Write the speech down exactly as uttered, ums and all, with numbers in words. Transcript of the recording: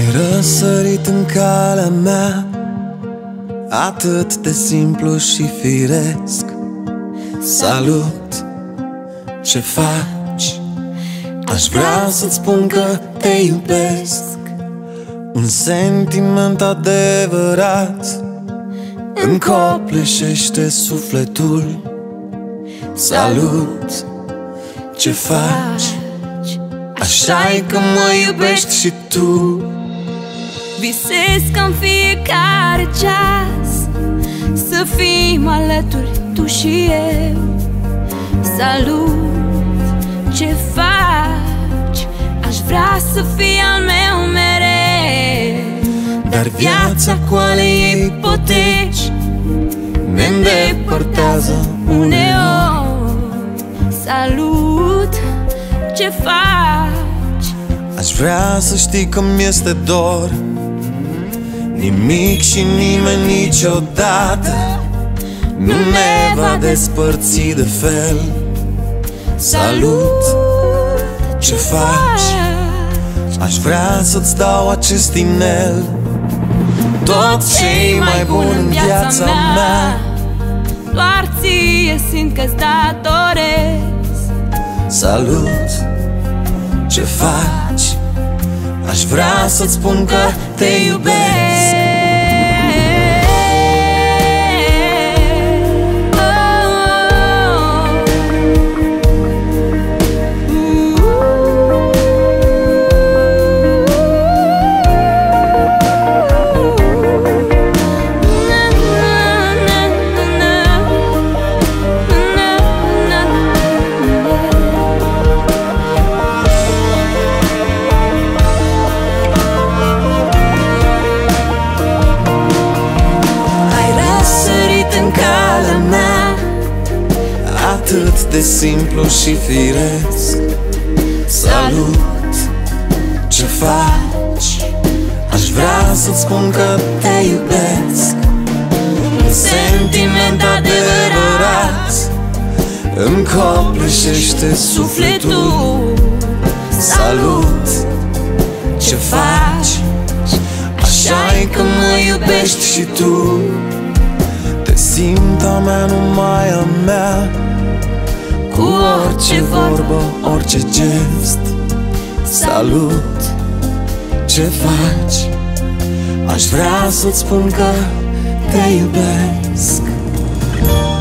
răsărit în calea mea, atât de simplu și firesc. Salut, ce faci? Aș vrea să-ți spun că te iubesc. Un sentiment adevărat îmi copleșește sufletul. Salut, ce faci? Așa-i că mă iubești și tu. Visez că în fiecare ceas să fim alături tu și eu. Salut, ce faci? Aș vrea să fii al meu mereu. Dar viața cu ale ei poteci ne îndepărtează uneori. Salut, ce faci? Aș vrea să știi că mi este dor. Nimic și nimeni niciodată nu ne va despărți de fel. Salut, ce faci? Aș vrea să-ți dau acest inel, tot ce-i mai bun în viața mea. Doar ție simt că-ți datorez. Salut, ce faci? Aș vrea să-ți spun că te iubesc. Atât de simplu și firesc. Salut, ce faci? Aș vrea să-ți spun că te iubesc. Un sentiment adevărat îmi copleșește sufletul. Salut, ce faci? Așa-i că mă iubești și tu. Te simt a mea, numai a mea, cu orice vorbă, orice gest. Salut, ce faci? Aș vrea să-ți spun că te iubesc.